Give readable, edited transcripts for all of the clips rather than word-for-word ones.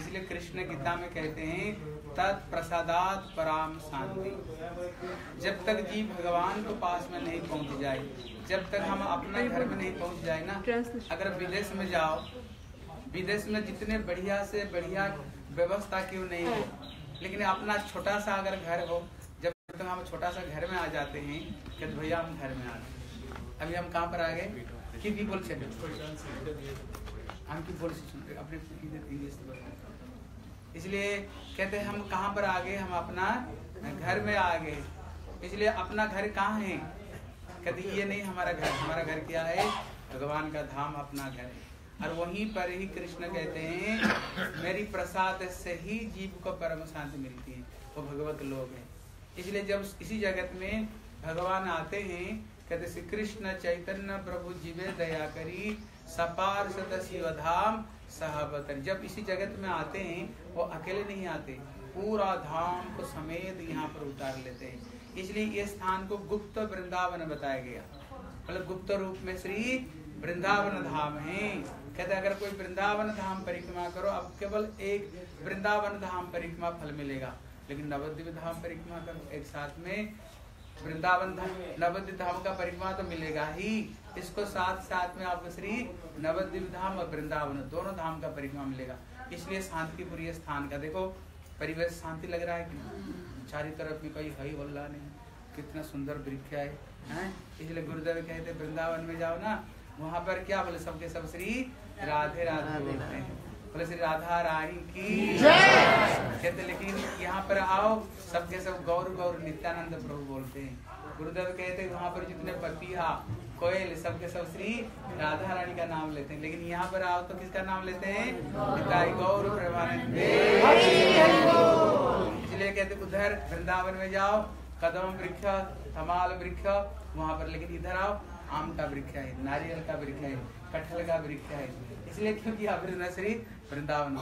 इसलिए कृष्ण गीता में कहते हैं तत्प्रसादात पराम शांति। जब तक जीव भगवान को पास में नहीं पहुंच जाए, जब तक हम अपना घर में नहीं पहुंच जाए ना, अगर विदेश में जाओ, विदेश में जितने बढ़िया से बढ़िया व्यवस्था क्यों नहीं हो, लेकिन अपना छोटा सा अगर घर हो, जब तक हम छोटा सा घर में आ जाते हैं कि भैया हम घर में आ गए, अभी हम कहाँ पर आ गए कि बोल से हम की बोल से अपने इसलिए कहते हैं हम कहाँ पर आ गए, हम अपना घर में आ गए। इसलिए अपना घर कहाँ है, कहते ये नहीं हमारा घर, हमारा घर क्या है, भगवान का धाम अपना घर है। और वहीं पर ही कृष्ण कहते हैं मेरी प्रसाद से ही जीव को परम शांति मिलती है, वो भगवत लोग हैं। इसलिए जब इसी जगत में भगवान आते हैं, कहते श्री कृष्ण चैतन्य प्रभु जीवे दया करी सपार सत शिवधाम सहबतन। जब इसी जगत में आते हैं वो अकेले नहीं आते, पूरा धाम को समेत यहाँ पर उतार लेते हैं। इसलिए ये स्थान को गुप्त वृंदावन बताया गया, मतलब गुप्त रूप में श्री वृंदावन धाम है। कहते अगर कोई वृंदावन धाम परिक्रमा करो, अब केवल एक वृंदावन धाम परिक्रमा फल मिलेगा, लेकिन नवद्वीप धाम परिक्रमा करो एक साथ में, वृंदावन धाम नवद्वीप धाम का परिक्रमा तो मिलेगा ही, इसको साथ साथ में आपको श्री नवद्वीप धाम और वृंदावन दोनों धाम का परिक्रमा मिलेगा। इसलिए शांतिपुर ये स्थान का देखो परिवेश शांति लग रहा है कि चारी तरफ में कोई हई हल्ला नहीं, कितना सुंदर वृक्ष है। इसलिए गुरुदेव कहते वृंदावन में जाओ ना, वहाँ पर क्या बोले सबके सब श्री राधे राधे बोलते हैं, बोले श्री राधा रानी की कहते। लेकिन यहाँ पर आओ सबके सब गौर गौर नित्यानंद प्रभु बोलते हैं। गुरुदेव कहते वहाँ पर जितने पपिया कोयल सबके सब श्री राधा रानी का नाम लेते हैं, लेकिन यहाँ पर आओ तो किसका नाम लेते हैं, गौर प्रेमानंद। इसलिए कहते उधर वृंदावन में जाओ कदम वृक्ष तमाल वृक्ष वहाँ पर, लेकिन इधर आओ आम का वृक्ष है, नारियल का वृक्ष है, कटहल का वृक्ष है। इसलिए क्योंकि श्री वृंदावन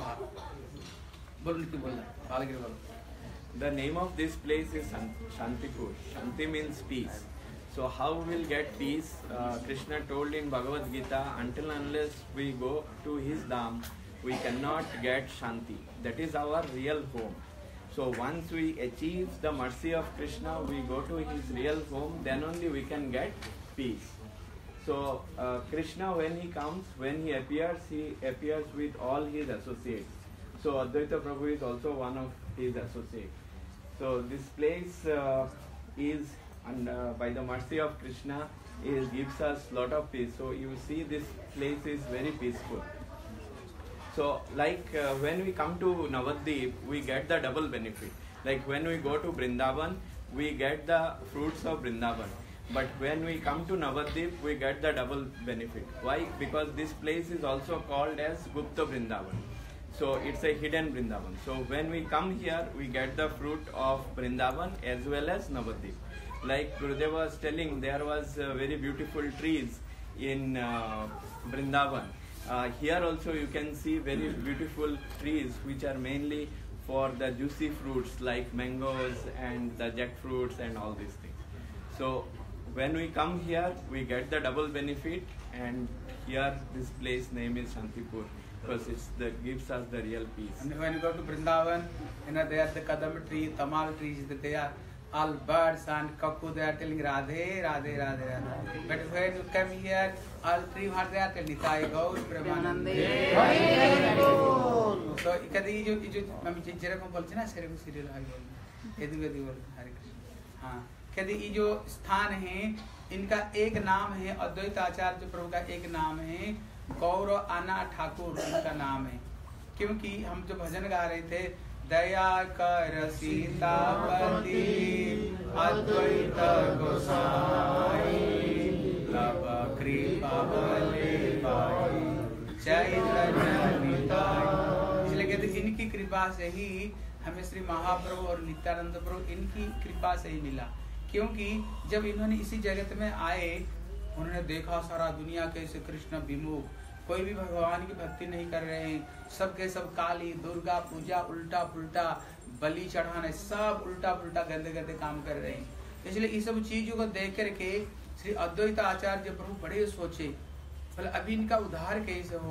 बोल। The name of this place is Shantipur. Shanti means peace. So how we'll get peace? Krishna told in Bhagavad Gita, until unless we go to his dham, we cannot get Shanti. That is our real home. So once we achieve the mercy of Krishna, we go to his real home, then only we can get peace. So Krishna when he comes, when he appears with all his associates. So Advaita Prabhu is also one of his associates. So this place is, and by the mercy of Krishna, it gives us lot of peace. So you see this place is very peaceful. So like when we come to Navadvip, we get the double benefit. Like when we go to Vrindavan, we get the fruits of Vrindavan. But when we come to Navadvip, we get the double benefit. Why? Because this place is also called as Gupta Vrindavan. So it's a hidden Vrindavan. So when we come here, we get the fruit of Vrindavan as well as Navadvip. Like Gurudev was telling, there was very beautiful trees in Vrindavan. Here also you can see very beautiful trees which are mainly for the juicy fruits like mangoes and the jackfruits and all these things. So when we come here, we get the double benefit, and here this place name is Shantipur because it gives us the real peace. And when you go to Vrindavan, there are the kadam tree, tamal trees, they are all birds and cuckoo, they are telling Radhe, Radhe, Radhe, Radhe. But when you come here, all three what they are telling Nitai Gaur Premanande. So कभी जो mummy जिजरा को बोलते ना शेरे को serial आई बोल, यदि यदि बोल हरे कृष्ण। हाँ, कहते ये जो स्थान है इनका एक नाम है, अद्वैत आचार्य प्रभु का एक नाम है, गौर आना ठाकुर इनका नाम है। क्योंकि हम जो भजन गा रहे थे, दया कर सीतापति अद्वैत गोसाई तब कृपा बले पाई चैतन्य निताई। इसलिए कहते इनकी कृपा से ही हमें श्री महाप्रभु और नित्यानंद प्रभु इनकी कृपा से ही मिला। क्योंकि जब इन्होंने इसी जगत में आए, उन्होंने देखा सारा दुनिया कैसे कृष्ण विमुख, कोई भी भगवान की भक्ति नहीं कर रहे हैं, सबके सब काली दुर्गा पूजा, उल्टा पुल्टा बलि चढ़ाने, सब उल्टा पुल्टा गंदे गंदे काम कर रहे हैं। इसलिए इस सब चीजों को देख करके श्री अद्वैत आचार्य प्रभु बड़े सोचे, बोले अभी इनका उद्धार कैसे हो।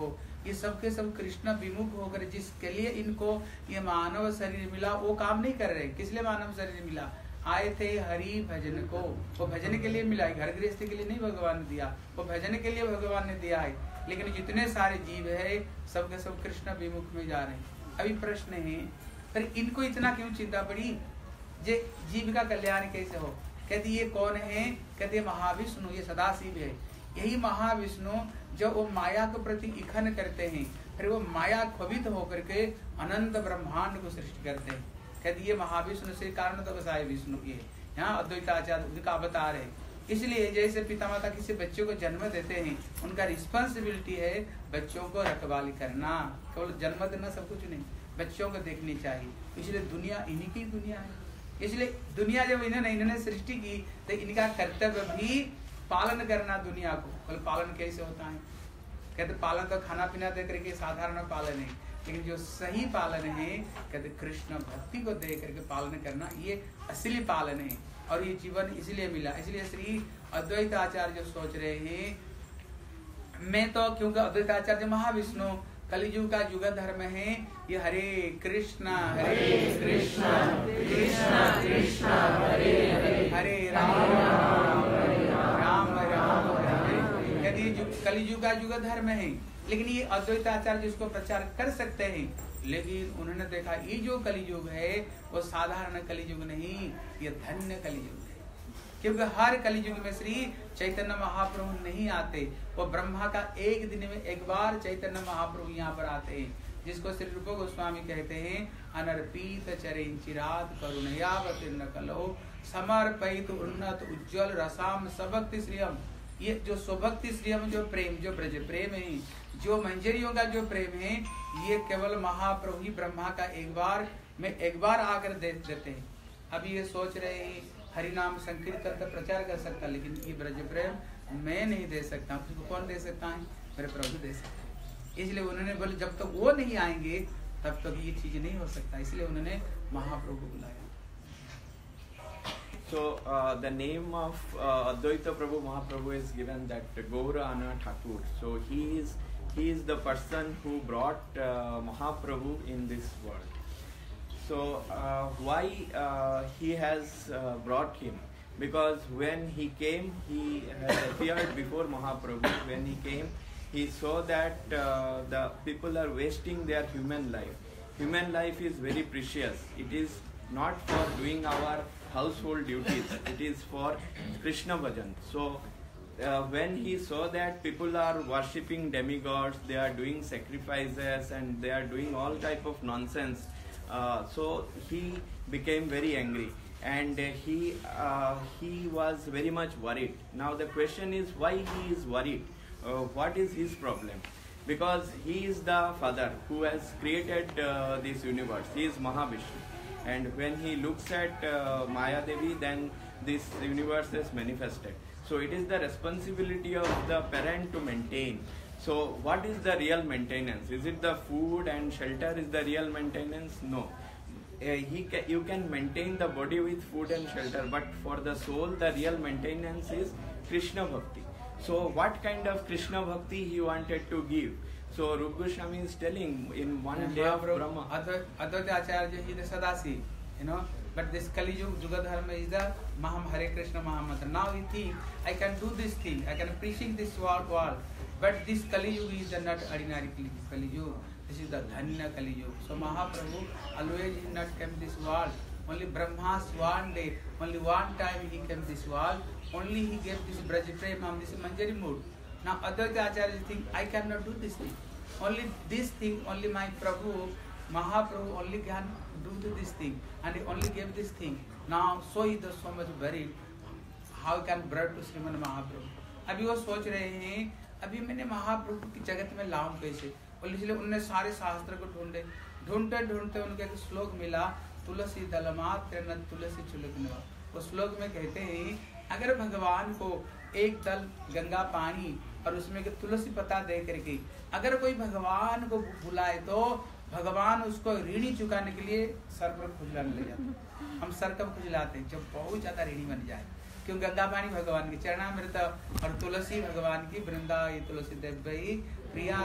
ये सबके सब कृष्ण विमुख होकर जिसके लिए इनको ये मानव शरीर मिला वो काम नहीं कर रहे। किस लिए मानव शरीर मिला? आए थे हरि भजन को, वो भजन के लिए मिला है, घर गृहस्थी के लिए नहीं भगवान ने दिया, वो भजन के लिए भगवान ने दिया है। लेकिन जितने सारे जीव है सबके सब कृष्ण विमुख में जा रहे हैं। अभी प्रश्न है पर इनको इतना क्यों चिंता पड़ी? जे जीव का कल्याण कैसे हो? कहती ये कौन है? कहते महाविष्णु, ये सदाशिव है। यही महाविष्णु जब वो माया के प्रति इखन करते हैं फिर वो माया क्षोभित होकर के अनंत ब्रह्मांड को सृष्टि करते हैं। कहती ये महाविष्णु से कारण तो बसाए विष्णु की है। यहाँ अद्वैताचार्य का अवतार है। इसलिए जैसे पिता माता किसी बच्चों को जन्म देते हैं उनका रिस्पॉन्सिबिलिटी है बच्चों को रखवाली करना, केवल जन्म देना सब कुछ नहीं, बच्चों को देखनी चाहिए। इसलिए दुनिया इन्हीं की दुनिया है। इसलिए दुनिया जब इन्होंने सृष्टि की तो इनका कर्तव्य भी पालन करना दुनिया को। बोले पालन कैसे होता है? कहते पालन तो खाना पीना दे करके साधारण पालन है, लेकिन जो सही पालन है कहते कृष्ण भक्ति को दे करके पालन करना ये असली पालन है। और ये जीवन इसलिए मिला। इसलिए श्री अद्वैत आचार्य जो सोच रहे हैं, मैं तो क्योंकि अद्वैत आचार्य महाविष्णु कलियुग का युग धर्म है ये हरे कृष्णा कृष्ण कृष्ण हरे हरे हरे राम राम राम हरे। यदि कलियुग का युग धर्म है, लेकिन ये अद्वैत आचार्य जिसको प्रचार कर सकते हैं, लेकिन उन्होंने देखा ये जो कलियुग है वो साधारण कलियुग नहीं, ये धन्य कलियुग है। क्योंकि हर कलियुग में श्री चैतन्य महाप्रभु नहीं आते। वो ब्रह्मा का एक दिन में एक बार चैतन्य महाप्रभु यहाँ पर आते हैं, जिसको श्री रूप गोस्वामी कहते हैं अनर्पित चरण चिरात करुणयावतीर्ण कलो समर्पित उन्नत उज्ज्वल रसाम सबक्ति श्रियम। ये जो स्वभक्ति श्रियम जो प्रेम, जो ब्रज प्रेम है, जो मंजरियों का जो प्रेम है, ये केवल महाप्रभु ही ब्रह्मा का एक बार आकर दे देते हैं। अभी ये सोच रहे हैं हरि नाम संकीर्तन का प्रचार कर सकता, लेकिन ये ब्रज प्रेम मैं नहीं दे सकता। उसको कौन दे सकता है? मेरे प्रभु दे सकते हैं। इसलिए उन्होंने बोले जब तक वो नहीं आएंगे तब तक ये चीज नहीं हो सकता। इसलिए उन्होंने महाप्रभु को बुलाया। So the name of Advaita Prabhu Mahaprabhu is given that Gaurana Thakur. So he is the person who brought Mahaprabhu in this world. So why he has brought him? Because when he came, he had appeared before Mahaprabhu. When he came, he saw that the people are wasting their human life. Human life is very precious. It is not for doing our household duties. It is for Krishna bhajan. So when he saw that people are worshipping demigods, they are doing sacrifices and they are doing all type of nonsense, so he became very angry and he was very much worried. Now the question is why he is worried. What is his problem? Because he is the father who has created this universe. He is Mahavishnu. And when he looks at Maya Devi, then this universe is manifested. So it is the responsibility of the parent to maintain. So what is the real maintenance? Is it the food and shelter is the real maintenance? No. You can maintain the body with food and shelter, but for the soul, the real maintenance is Krishna Bhakti. So what kind of Krishna Bhakti he wanted to give? So Rupa Goswami is telling in one day of Brahma. Advaita Acharya is the Sadasi, but this Kali Yuga Dharma is the Maham Hare Krishna Mahamantra. Now you think, I can do this thing, I can preaching this world, but this Kali Yuga is not ordinary Kali Yuga. This is the Dhanya Kali Yuga. So Mahaprabhu always did not came this world. Only Brahma's one day, only one time he came this world. Only he gave this Braj Prema, this Manjari mood. Now Advaita Acharya think, I cannot do this thing. Only this thing, only my Prabhu, Mahaprabhu only can do this thing. And he only gave this thing. Now so he does so much buried. How can brought to Sriman Mahaprabhu? अभी वो सोच रहे हैं, अभी मैंने महाप्रभु की जगत में लाऊं कैसे? और इसलिए उन्होंने सारे शास्त्र को ढूंढते उनके एक श्लोक मिला, तुलसी दलमात्र न तुलसी चुलकनवा। उस श्लोक में कहते हैं, अगर भगवान को एक दल गंगा पानी और उसमें के तुलसी पत्ता दे करके अगर कोई भगवान को बुलाए तो भगवान उसको ऋणी चुकाने के लिए सर पर खुजलाने ले जाते। हम सर कब खुजलाते हैं? जब बहुत ज्यादा ऋणी बन जाए। क्यों? गंगा पानी भगवान की चरणामृत और तुलसी भगवान की वृंदा तुलसी देवी प्रिया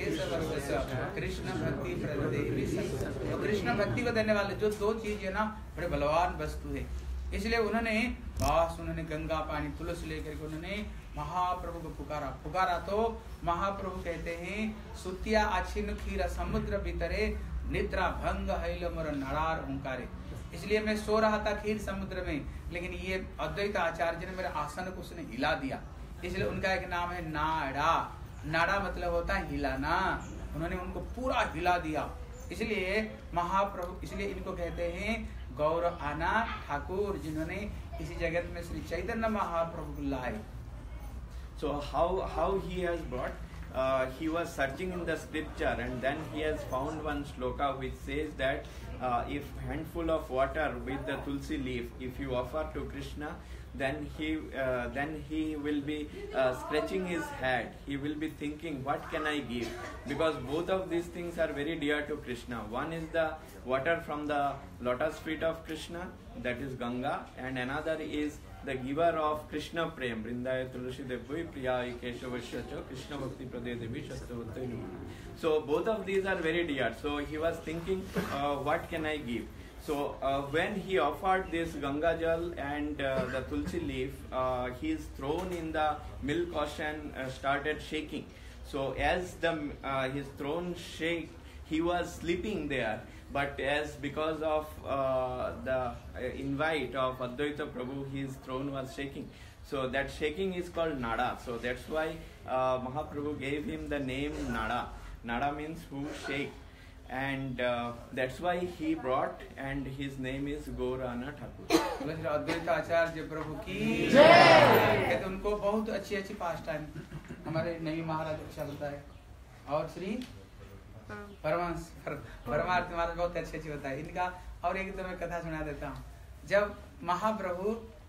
कृष्ण भक्ति प्रदेवी। तो कृष्ण भक्ति को देने वाले जो दो चीज है ना बड़े बलवान वस्तु है। इसलिए उन्होंने गंगा पानी तुलसी लेकर के उन्होंने महाप्रभु को पुकारा। तो महाप्रभु कहते हैं सुतिया आछिन खीरा समुद्र भीतरे निद्रा भंग हैल मोर नड़ार ओंकारे। इसलिए मैं सो रहा था खीर समुद्र में, लेकिन ये अद्वैत आचार्य ने मेरे आसन को उसने हिला दिया। इसलिए उनका एक नाम है नाड़ा। नाड़ा मतलब होता है हिलाना। उन्होंने उनको पूरा हिला दिया। इसलिए महाप्रभु, इसलिए इनको कहते हैं गौर आना ठाकुर, जिन्होंने इसी जगत में श्री चैतन्य महाप्रभु को लाए। So how he has brought? He was searching in the scripture, and then he has found one shloka which says that if handful of water with the tulsi leaf, if you offer to Krishna, then he will be scratching his head. He will be thinking, what can I give? Because both of these things are very dear to Krishna. One is the water from the lotus feet of Krishna, that is Ganga, and another is the giver of Krishna Prem, Vrindaya Tulasi Devi Priyai Keshavasya Krishna Bhakti Prade Devi Shastavattai. So both of these are very dear. So he was thinking, what can I give? So when he offered this Ganga Jal and the Tulsi leaf, his throne in the milk ocean started shaking. So as his throne shake, he was sleeping there. But because of the invite of Advaita Prabhu, his throne was shaking. So that shaking is called Nada. So that's why Mahaprabhu gave him the name Nada. Nada means who shake. And that's why he brought, and his name is Gaurana Thakur. अद्वैत आचार्य प्रभु की जय। तो उनको बहुत अच्छी अच्छी past time हमारे नवी महाराज अच्छा बताए। और श्री परमार्थ महाराज बहुत अच्छी अच्छी बताए इनका। और एक तो मैं कथा सुना देता हूँ। जब महाप्रभु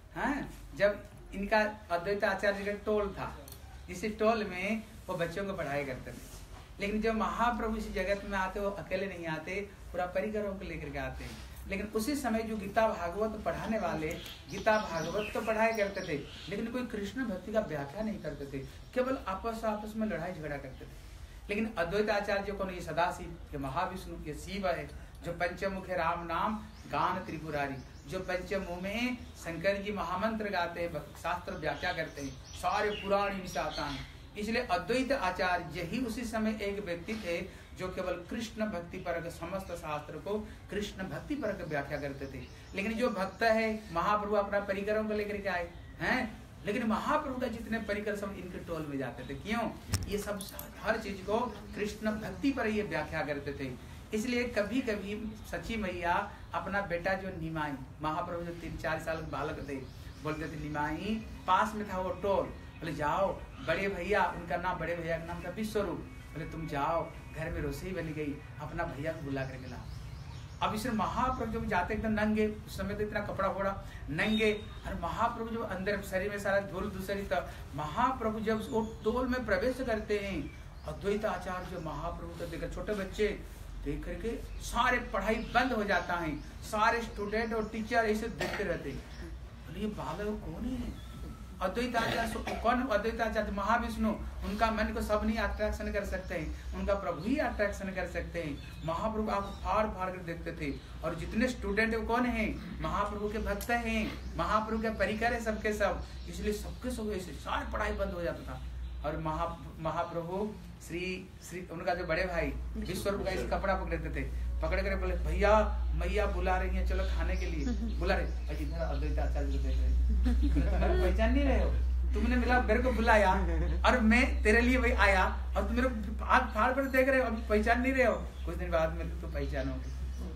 जब इनका अद्वैत आचार्य का टोल था, इस टोल में वो बच्चों को पढ़ाई करते थे। लेकिन जब महाप्रभु इस जगत में आते, वो अकेले नहीं आते, पूरा परिवारों को लेकर के आते हैं। लेकिन उसी समय जो गीता भागवत पढ़ाने वाले गीता भागवत तो पढ़ाई करते थे, लेकिन कोई कृष्ण भक्ति का व्याख्या नहीं करते थे, केवल आपस में लड़ाई झगड़ा करते थे। लेकिन अद्वैत आचार्य को ये सदाशिव, ये महाविष्णु, ये शिव है, जो पंचमुख राम नाम गान त्रिपुरारी, जो पंचमुख में शंकर जी महामंत्र गाते हैं, शास्त्र व्याख्या करते हैं, सारे पुराण इनसे आता है। इसलिए अद्वैत आचार्य ही उसी समय एक व्यक्ति थे जो केवल कृष्ण भक्ति पर समस्त शास्त्र को कृष्ण भक्ति पर व्याख्या करते थे। लेकिन जो भक्त है, महाप्रभु अपना परिकरों को लेकर के आए हैं, लेकिन महाप्रभु का जितने परिकर सब इनके टोल में जाते थे। क्यों? ये सब हर चीज को कृष्ण भक्ति पर ये व्याख्या करते थे। इसलिए कभी कभी सची मैया अपना बेटा जो निमाई, महाप्रभु जो 3-4 साल के बालक थे, बोलते थे निमाई, पास में था वो टोल, बोले जाओ बड़े भैया, उनका नाम बड़े भैया का नाम था विश्वरूप, बोले तुम जाओ, घर में रसोई बन गई, अपना भैया को बुला करके लाओ। अब इसमें महाप्रभु जब जाते एकदम नंगे, उस समय तो इतना कपड़ा फोड़ा नंगे, और महाप्रभु जब अंदर शरीर में सारा धूल दूसरी था, महाप्रभु जब वो टोल में प्रवेश करते हैं, अद्वैत आचार्य जो महाप्रभु को देखकर, छोटे बच्चे देख करके सारे पढ़ाई बंद हो जाता है, सारे स्टूडेंट और टीचर ऐसे देखते रहते हैं, ये बालक कौन है? अद्वैत आचार्य कौन? अद्वैत आचार्य महाविष्णु, उनका मन को सब नहीं अट्रैक्शन कर सकते हैं, उनका प्रभु ही अट्रैक्शन कर सकते हैं। महाप्रभु आप फाड़ फाड़ कर देखते थे, और जितने स्टूडेंट है कौन है? महाप्रभु के भक्त हैं, महाप्रभु के परिकर है सबके सब, इसलिए सबके सब ऐसे सारे पढ़ाई बंद हो जाता था। और महाप्रभु श्री उनका जो बड़े भाई विश्वरूप का ऐसे कपड़ा पकड़ते थे, पकड़ कर बोले भैया मैया बुला रही है, चलो खाने के लिए बुला रहे। इधर अद्वैत आचार्य को देख रहे, पहचान नहीं रहे हो, तुमने मिला मेरे को बुलाया और मैं तेरे लिए वही आया, और तुम मेरे को हाथ फाड़ कर देख रहे हो, अभी पहचान नहीं रहे हो, कुछ दिन बाद में तो पहचानोगे।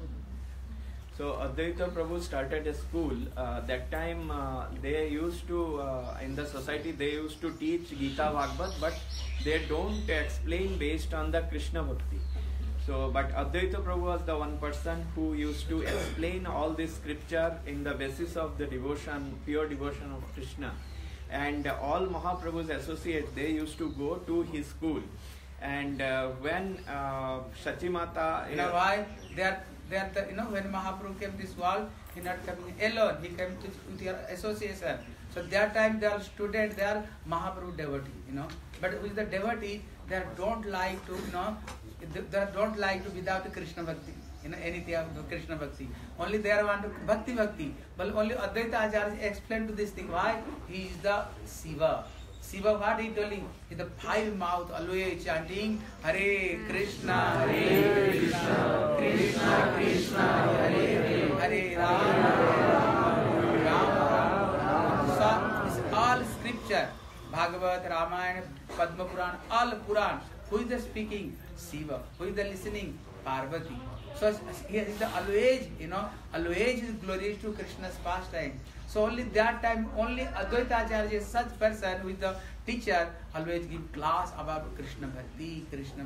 So Advaita Prabhu started a school. That time they used to, in the society, they used to teach Gita Bhagavad, but they don't explain based on the Krishna Bhakti. So, but Advaita Prabhu was the one person who used to explain all this scripture in the basis of the devotion, pure devotion of Krishna. And all Mahaprabhu's associates, they used to go to his school. And when Shachi Mata... You know why? They are the, when Mahaprabhu came to this world, he not coming alone. He came with their association. So that time they are students, they are Mahaprabhu devotee, But with the devotee, they don't like to, they don't like to without Krishna Bhakti. Anything of Krishna Bhakti. Only they are want to Bhakti. But only Advaita Acharya explained to this thing. Why? He is the Shiva. Shiva, what he telling? He the five mouth always chanting Hare Krishna, Krishna Krishna, Hare Rama, Rama. So it's all scripture. Bhagavad, Ramayana, Padma Puran, all Puran. Who is the speaking? Shiva. Who is the listening? Parvati. So here is the always, always is glorious to Krishna's pastime. So only that time, only Advaita Acharya, such person with the teacher, always give class about Krishna Bhakti.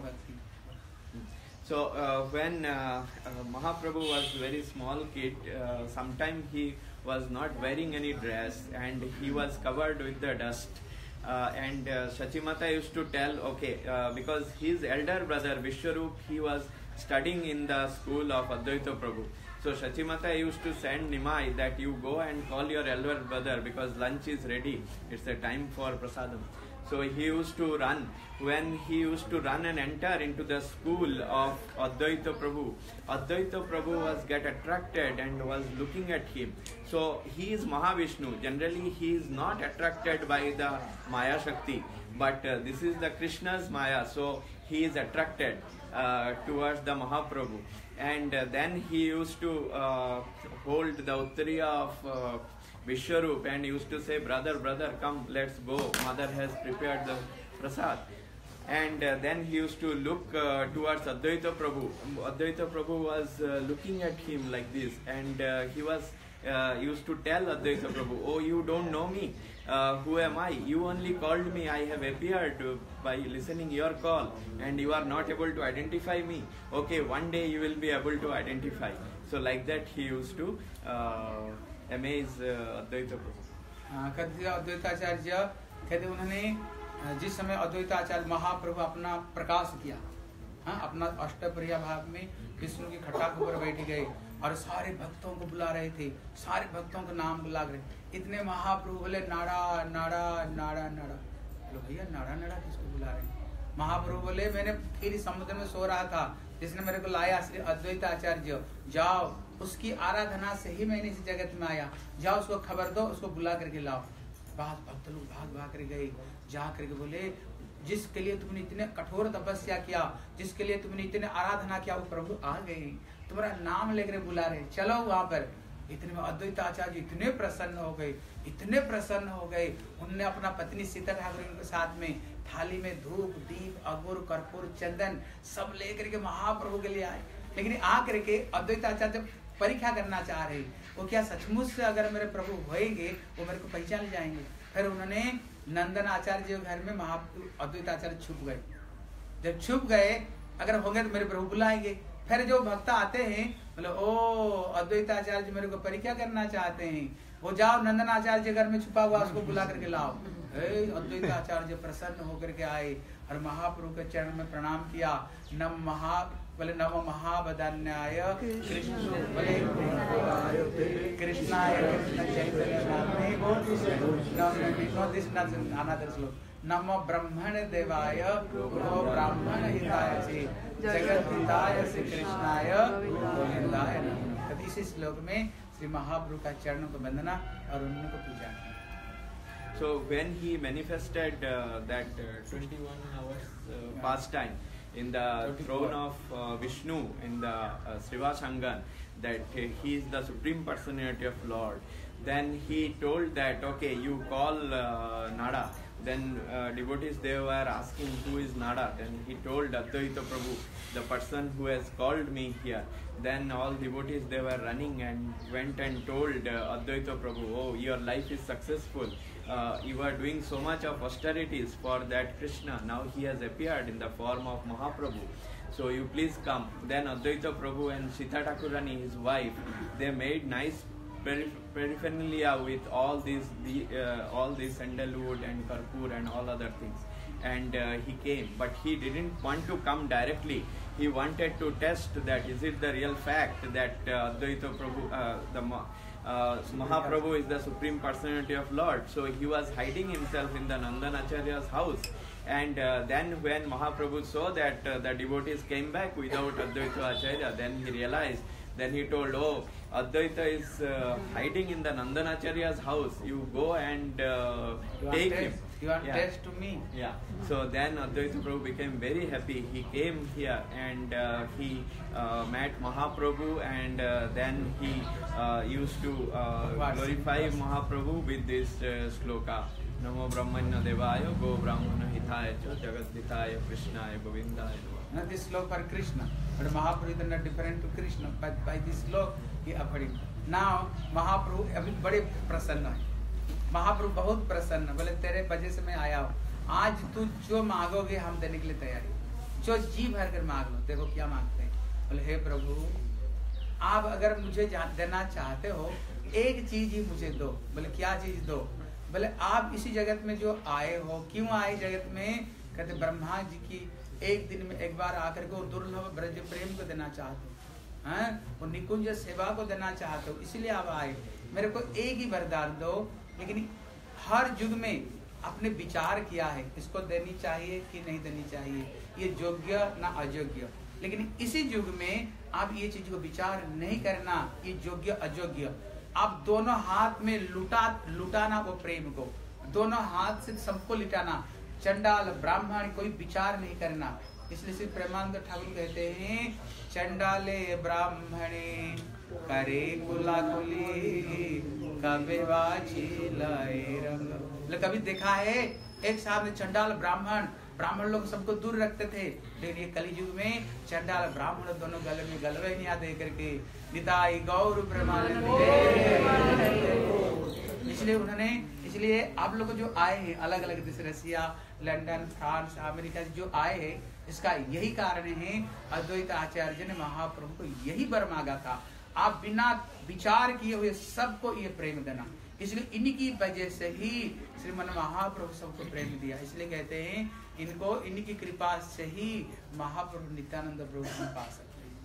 So when Mahaprabhu was very small kid, sometime he was not wearing any dress and he was covered with the dust. And Shachimata used to tell, because his elder brother Vishwarup, he was studying in the school of Advaita Prabhu. So Shachimata used to send Nimai that you go and call your elder brother because lunch is ready. It's the time for prasadam. So he used to run. When he used to run and enter into the school of Advaita Prabhu was get attracted and was looking at him. So he is Mahavishnu. Generally he is not attracted by the Maya Shakti. But this is the Krishna's Maya. So he is attracted towards the Mahaprabhu. And then he used to hold the Uttariya of Vishwarup and used to say, brother, come, let's go. Mother has prepared the prasad. And then he used to look towards Advaita Prabhu. Advaita Prabhu was looking at him like this. And he was used to tell Advaita Prabhu, oh, you don't know me. Who am I? You only called me. I have appeared by listening your call. And you are not able to identify me. Okay, one day you will be able to identify. So like that he used to amaze Advaita Prabhu. कहते अद्वैत आचार्य कहते उन्होंने जिस समय अद्वैत आचार्य महाप्रभु अपना प्रकाश किया, अपना अष्टप्रिया भाव में विष्णु की खटाक ऊपर बैठ गए और सारे भक्तों को बुला रहे थे, सारे भक्तों का नाम बुला रहे। इतने महाप्रभु बोले नाड़ा नाड़ा नाड़ा नाड़ा। बोलो भैया नाड़ा नाड़ा किसको बुला रहे हैं? महाप्रभु बोले मैंने फिर समुद्र में सो रहा था, जिसने मेरे को लाया श्री अद्वैत आचार्य, जाओ उसकी आराधना से ही मैंने इस जगत में आया, जाओ उसको खबर दो, उसको बुला करके लाओ। भक्त लोग भाग कर गए, जा करके बोले जिसके लिए तुमने इतने कठोर तपस्या किया, जिसके लिए तुमने इतने आराधना किया, वो प्रभु आ गए, तुम्हारा नाम लेकर बुला रहे, चलो वहां पर। इतने में अद्वैत आचार्य इतने प्रसन्न हो गए, उनने अपना पत्नी सीता ठाकुर के साथ में थाली में धूप दीप अगुर कर्पूर चंदन सब लेकर के महाप्रभु के लिए आए। लेकिन आ करके अद्वैत आचार्य परीक्षा करना चाह रहे, वो क्या सचमुच से अगर मेरे प्रभु होएंगे वो मेरे को पहचान जाएंगे। फिर उन्होंने नंदन आचार्य के घर में अद्वैत आचार्य छुप गए। जब छुप गए, अगर होंगे तो मेरे प्रभु बुलाएंगे। फिर जो भक्त आते हैं बोले ओ अद्वैत आचार्य मेरे को परीक्षा करना चाहते हैं, वो जाओ नंदन आचार्य घर में छुपा हुआ उसको बुला करके लाओ। अद्वैत आचार्य प्रसन्न होकर के आए और महाप्रभु के चरण में प्रणाम किया। नम महावदन्याय कृष्णाय कृष्ण चैतन्य नम ब्रह्मण देवाय ब्राह्मण हिताय जगत हिताय श्री कृष्णाय गोविंदाय नमः। इस श्लोक में श्री महाप्रभु का चरणों को वंदना और उनको पूजा। So when he manifested that 21 hours pastime in the throne of Vishnu in the Srivasangan, that he is the supreme personality of Lord, then he told that okay, you call Nada. Then devotees they were asking who is Nada. Then he told Advaita Prabhu, the person who has called me here. Then all devotees they were running and went and told Advaita Prabhu, oh, your life is successful. You are doing so much of austerities for that Krishna. Now he has appeared in the form of Mahaprabhu. So you please come. Then Advaita Prabhu and Sita Thakurani, his wife, they made nice paraphernalia with all these sandalwood and karpur and all other things. And he came, but he didn't want to come directly. he wanted to test that is it the real fact that Advaita Prabhu, Mahaprabhu is the Supreme Personality of Lord. So he was hiding himself in the Nandanacharya's house. And then when Mahaprabhu saw that the devotees came back without Advaita Acharya, then he realized, then he told, oh, Advaita is hiding in the Nandanacharya's house. You go and take him. You want test to me? Yeah. So then Advaita Prabhu became very happy. He came here and he met Mahaprabhu, and then he used to glorify Mahaprabhu with this sloka. Namo Brahmanya Devaya Go Brahmana Hitaya Jagat Hitaya Krishnaya Govindaya. Not this sloka for Krishna, but Mahaprabhu is not different to Krishna. But by this sloka he offered him. Now Mahaprabhu अभी बड़े प्रसन्न है. महाप्रभु बहुत प्रसन्न, बोले तेरे वजह से मैं आया हूँ. आज तू जो मांगोगे हम देने के लिए तैयारी, जो जी भर कर मांग लो. देखो क्या मांगते हैं. बोले हे प्रभु, आप अगर मुझे देना चाहते हो एक चीज ही मुझे दो. बोले क्या चीज दो? बोले आप इसी जगत में जो आए हो, क्यों आए जगत में? कहते ब्रह्मा जी की एक दिन में एक बार आकर के वो दुर्लभ ब्रज प्रेम को देना चाहते हो, वो निकुंज सेवा को देना चाहते हो, इसलिए आप आए. मेरे को एक ही वरदान दो. लेकिन हर युग में आपने विचार किया है इसको देनी चाहिए कि नहीं देनी चाहिए, ये योग्य ना अयोग्य. लेकिन इसी युग में आप ये चीज को विचार नहीं करना, ये योग्य अयोग्य. आप दोनों हाथ में लुटाना वो प्रेम को, दोनों हाथ से सबको लिटाना. चंडाल ब्राह्मण कोई विचार नहीं करना. इसलिए श्री प्रेमानंद ठाकुर कहते हैं चंडाले ब्राह्मणे करे कुलाकुली कभी बाजी लाए रंग. कभी देखा है एक साथ में चंडाल ब्राह्मण लोग सबको दूर रखते थे, लेकिन ये कली युग में चंडाल ब्राह्मण दोनों गले में गलवे नहीं दे करके निताई गौर प्रेमानंद. इसलिए आप लोग जो आए हैं अलग अलग देश, रसिया, लंदन, फ्रांस, अमेरिका जो आए हैं, इसका यही कारण है अद्वैत आचार्य ने महाप्रभु को यही वर मांगा था. आप बिना विचार किए हुए सबको ये प्रेम देना. इसलिए इन्हीं वजह से ही श्रीमन महाप्रभु सबको प्रेम दिया. इसलिए कहते हैं इनको इनकी कृपा से ही महाप्रभु नित्यानंद प्रभु को पा सकते हैं.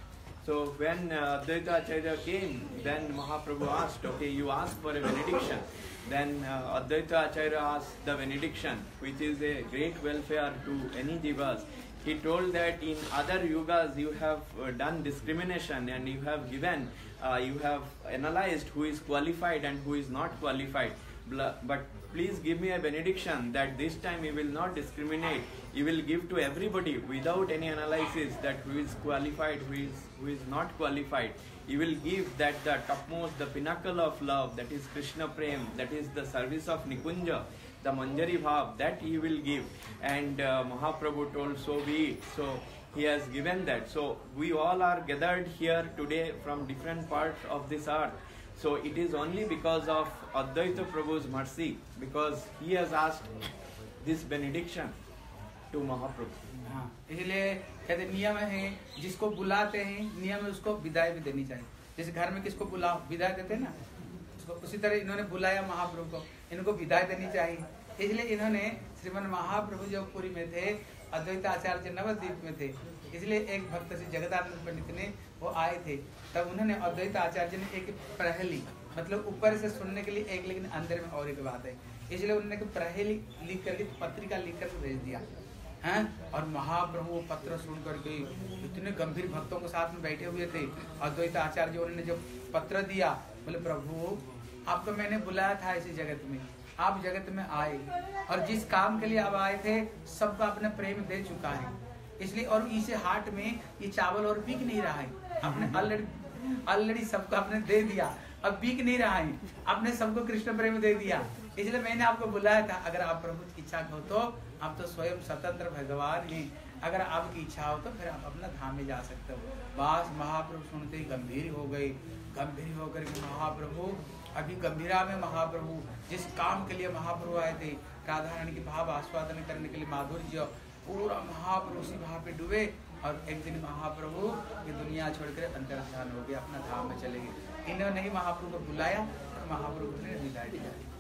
So when Advaita Acharya came, then Mahaprabhu asked, okay, you asked for a benediction. Then Advaita Acharya asked the benediction, which is a great welfare to any jivas. He told that in other yugas you have done discrimination and you have given, you have analyzed who is qualified and who is not qualified. But please give me a benediction that this time you will not discriminate. You will give to everybody without any analysis that who is qualified, who is not qualified. You will give that the topmost, the pinnacle of love, that is Krishna Prem, that is the service of Nikunja, the Manjari Bhav, that he will give. And Mahaprabhu told, so be it. So he has given that. So we all are gathered here today from different parts of this earth. So it is only because of Advaita Prabhu's mercy, because he has asked this benediction to Mahaprabhu. हाँ, इसलिए कहते नियम है जिसको बुलाते हैं नियम है उसको विदाई भी देनी चाहिए. जैसे घर में किसको बुलाओ विदाई देते हैं ना, उसी तरह इन्होंने बुलाया महाप्रभु को, इनको विदाई देनी चाहिए. इसलिए इन्होंने श्रीमन महाप्रभु जब पुरी में थे, अद्वैत आचार्य नवद्वीप में थे, इसलिए एक भक्त से जगदानंद पंडित ने वो आए थे. तब उन्होंने अद्वैत आचार्य ने एक प्रहली, मतलब ऊपर से सुनने के लिए एक, लेकिन अंदर में और एक बात है, इसलिए उन्होंने प्रहली लिख कर पत्रिका लिख कर भेज दिया हैं. और महाप्रभु वो पत्र सुन करके इतने गंभीर भक्तों के साथ में बैठे हुए थे. अद्वैत आचार्य उन्होंने जब पत्र दिया, बोले प्रभु आपको मैंने बुलाया था इसी जगत में, आप जगत में आए और जिस काम के लिए आप आए थे सबको आपने प्रेम दे चुका है. इसलिए और इसे हाट में ये चावल और बिक नहीं रहा है, आपने ऑलरेडी सबको आपने दे दिया, अब बिक नहीं रहा है, आपने सबको कृष्ण प्रेम दे दिया. इसलिए मैंने आपको बुलाया था. अगर आप प्रभु की इच्छा हो तो आप तो स्वयं स्वतंत्र भगवान हैं, अगर आपकी इच्छा हो तो फिर आप अपना धाम में जा सकते हो. बस महाप्रभु सुनते ही गंभीर हो गए. गंभीर होकर के महाप्रभु अभी गंभीरा में महाप्रभु जिस काम के लिए महाप्रभु आए थे, राधा रानी की भाव आस्वादन करने के लिए, माधुर्य, पूरा महाप्रभु उसी भाव पे डूबे. और एक दिन महाप्रभु ये दुनिया छोड़कर अंतर्ध्यान हो गए, अपना धाम में चले गए. इन्होंने ही महाप्रभु को बुलाया और महाप्रभु ने विदाई दिया.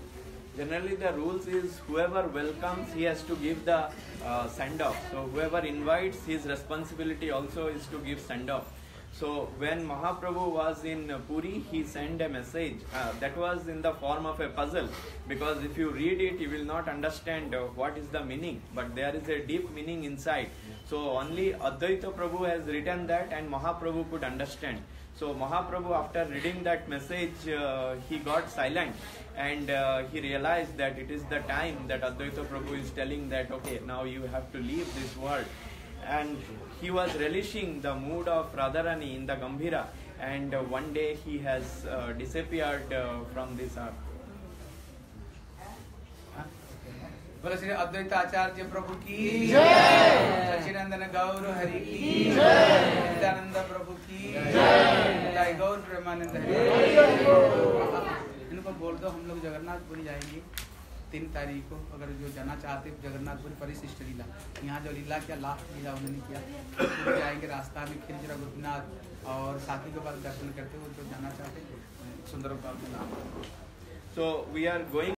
Generally, the rules is whoever welcomes, he has to give the send-off. So whoever invites, his responsibility also is to give send-off. So when Mahaprabhu was in Puri, he sent a message that was in the form of a puzzle, because if you read it, you will not understand what is the meaning, but there is a deep meaning inside. So only Advaita Prabhu has written that, and Mahaprabhu could understand. So Mahaprabhu, after reading that message, he got silent, and he realized that it is the time that Advaita Prabhu is telling that, okay, now you have to leave this world. And he was relishing the mood of Radharani in the Gambhira, and one day he has disappeared from this earth. बोले श्री अद्वैत आचार्य प्रभु की जय, सच्चिदानंद गौर हरि की जय, नित्यानंद प्रभु की जय, गौर प्रेमानंद हरि। इनको बोल दो हम लोग जगन्नाथपुरी जाएंगे 3 तारीख को, अगर जो जाना चाहते जगन्नाथपुरी परिशिष्ट लीला, यहाँ जो लीला किया लास्ट लीला उन्होंने किया, तो जाएंगे रास्ता में खिरजरा गोपीनाथ और साथी के बाद दर्शन करते हुए जो जाना चाहते सुंदर। So we are going